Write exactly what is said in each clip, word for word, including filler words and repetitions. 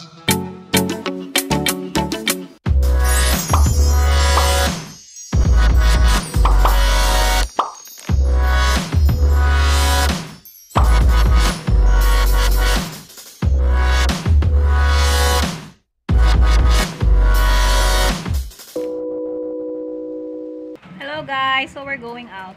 Guys, so we're going out.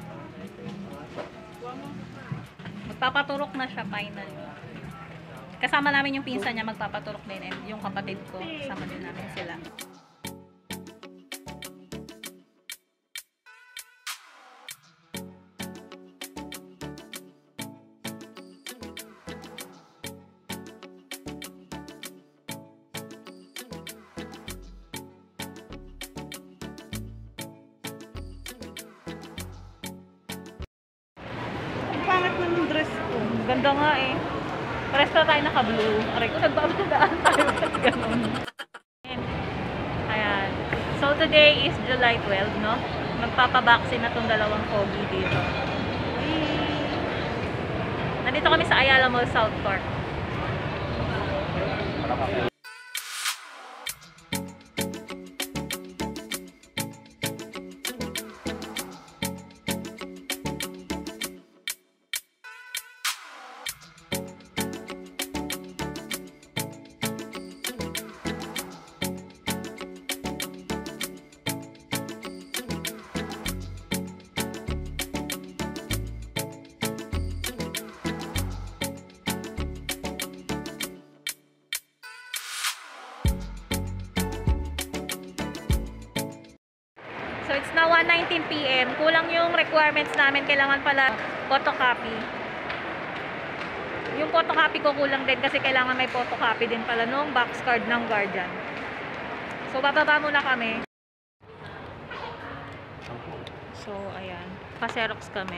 Magpapaturok na siya finally. Kasama namin yung pinsan niya, magpapaturok din, and yung kapatid ko, kasama din namin sila. Pangit na ng dress ko. Ganda nga eh. Pares na tayo naka-blue. Aray ko, nagbabandaan tayo. Ganon. Ayan. So, today is July twelfth, no? Magpapabaksin na itong dalawang pogi dito. Nandito kami sa Ayala Mall, South Park. So, it's now one nineteen p m Kulang yung requirements namin. Kailangan pala photocopy. Yung photocopy ko kulang din kasi kailangan may photocopy din pala nung box card ng guardian. So, bababa muna kami. So, ayan. Pa-xerox kami.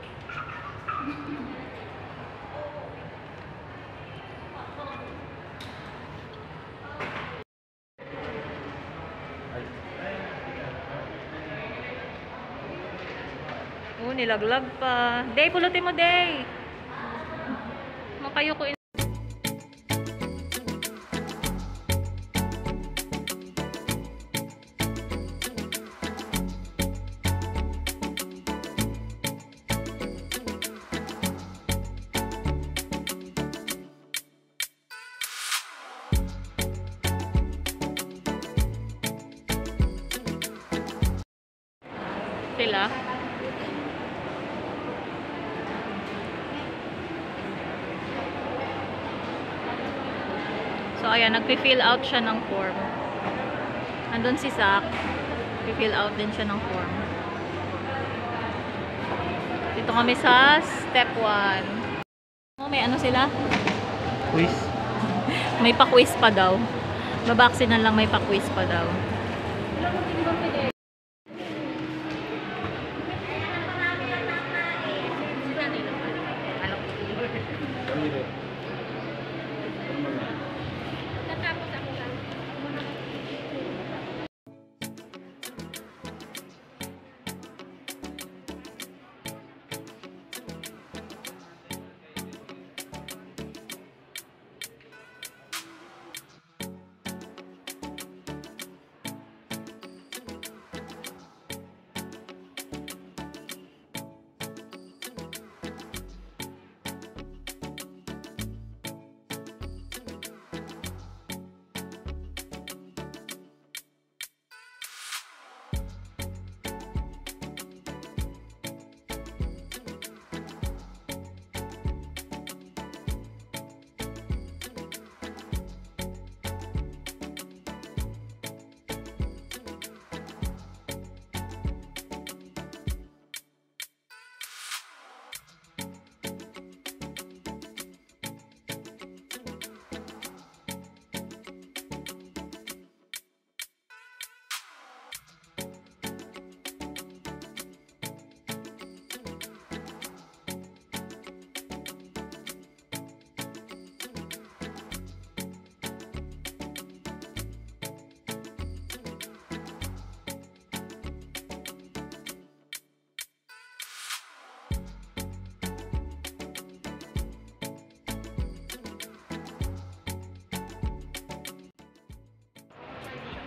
Oh, nilaglag pa. Day, pulutin mo, Day. Makayo ko in. Sila. So, ayan, nagpi-fill out siya ng form. Andun si Zach. Nagpi-fill out din siya ng form. Dito kami sa step one. Oh, may ano sila? Quiz. May pa-quiz pa daw. Babaksin na lang, may pa-quiz pa daw.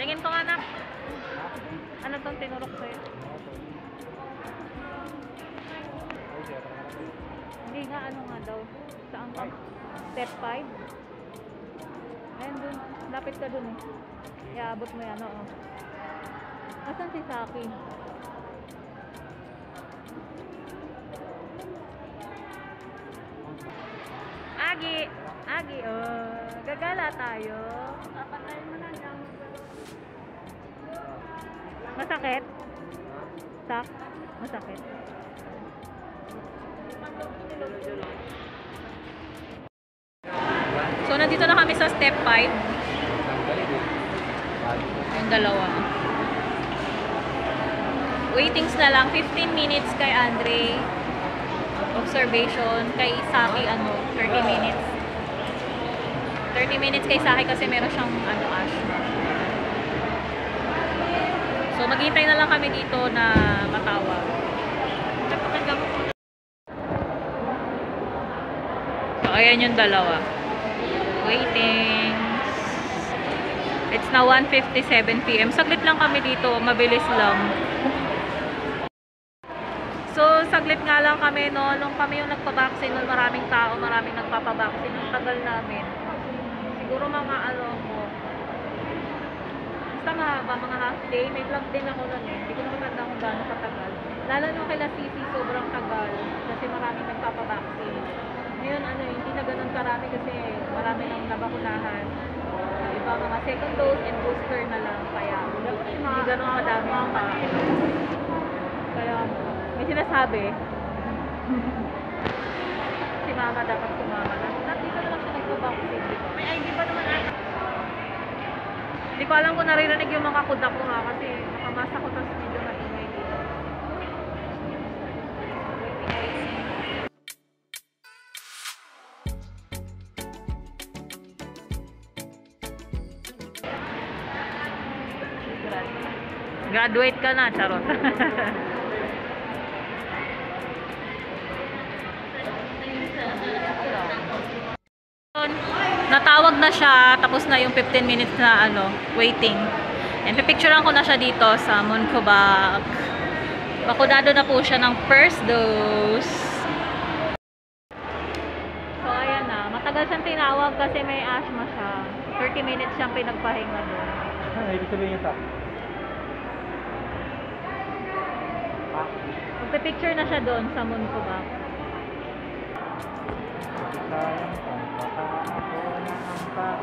Tingin ko nga na. Ano tong tinurok sa'yo? Hindi nga, ano nga daw. Saan ka? Step five? Ayan dun. Lapit ka dun eh. Iaabot mo yan, oo. Asan si Saki? Agi! Agi, oh. Gagala tayo. Papatayin mo na lang. Masakit? Sak? Masakit? So, nandito na kami sa step five. Yung dalawa. Waitings na lang. fifteen minutes kay Andre. Observation. Kay Saki, ano, thirty minutes. thirty minutes kay Saki kasi meron siyang, ano, asthma. So, maghintay na lang kami dito na matawag. So, ayan yung dalawa. Waiting. It's now one fifty-seven p m Saglit lang kami dito. Mabilis lang. So, saglit nga lang kami, no? Nung kami yung nagpabaksin, no, maraming tao, maraming nagpapabaksin. Yung tagal namin. Siguro mga, ano mo, basta mahaba, mga half day. May vlog din ako nun eh. Hindi ko na matanda kung gaano katagal. Lalo nung kila Sisi, sobrang tagal. Kasi maraming nagpapabaksin. Ngayon, ano, hindi na ganun karami kasi marami nang nabakunahan. Iba mga second dose and booster na lang. Kaya, hindi ganun madami ang pa. Kaya, may sinasabi. Si mama dapat sumama. Nandito na lang siya nagpabaksin. May I D pa naman ata. Hindi ko alam kung naririnig yung mga kuda ko ha. Kasi nakamasa ko tapos medyo maingay dito. Graduate ka na, charot. Natawag na siya, tapos na yung fifteen minutes na ano, waiting. And pipicturean ko na siya dito sa Muncovac. Bakunado na po siya ng first dose. So ayan na, matagal siyang tinawag kasi may asthma siya. thirty minutes siyang pinagpahinga doon. Ano ibig sabihin niya sa? Magpipicture na siya doon sa Muncovac. Sayang pa, baka ako na ang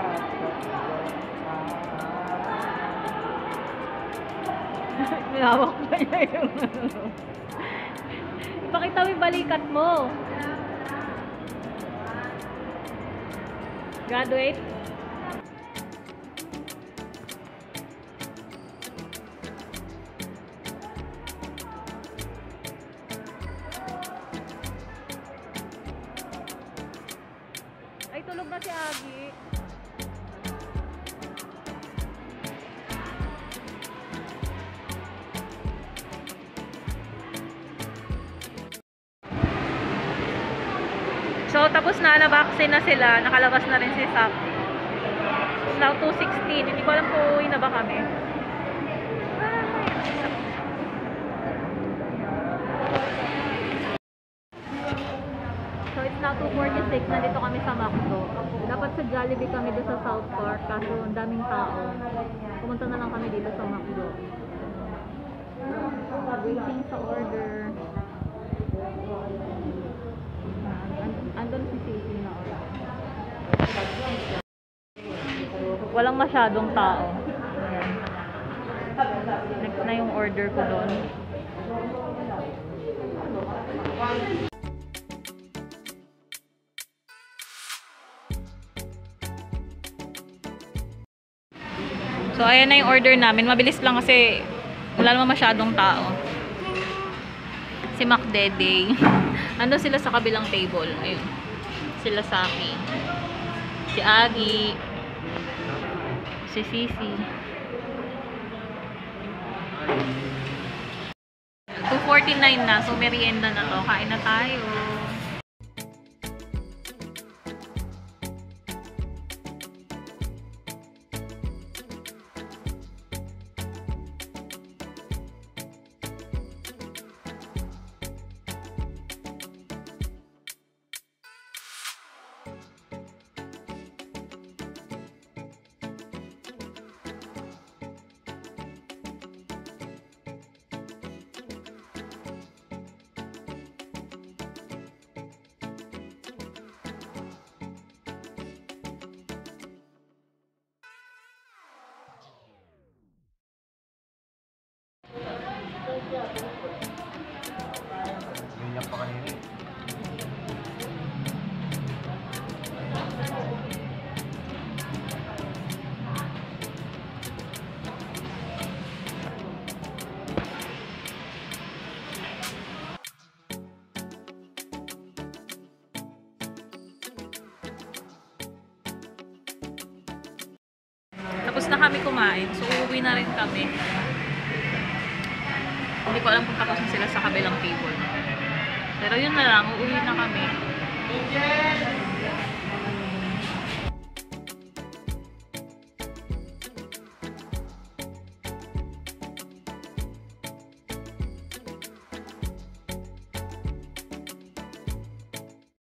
pakasok. Minawak pa niya yung ano. Ipakita mo yung balikat mo. Graduate? Ay, tulog na si Agi. So, tapos na, na-vaccine na sila. Nakalabas na rin si Sak. Now, two sixteen. Hindi ko alam kung uwi na ba kami. So, it's now two forty-six. Nandito kami sa McDo. Dapat sa Jollibee kami doon sa South Park. Kaso, ang daming tao. Pumunta na lang kami dito sa McDo. Waiting sa order. Andun si Sisi na order. Walang masyadong tao. Ayan. Next na yung order ko doon. So, ayan na yung order namin. Mabilis lang kasi wala naman masyadong tao. Si Macdede. Ando sila sa kabilang table. Ayun. Sila Saki. Si Agi. Si Sisi. two forty-nine na. So, merienda na to. Kain na tayo. tapos na kami kumain. So, uuwi na rin kami. Hindi ko alam kung tapos na sila sa kabilang table. Pero yun na lang, uuwi na kami.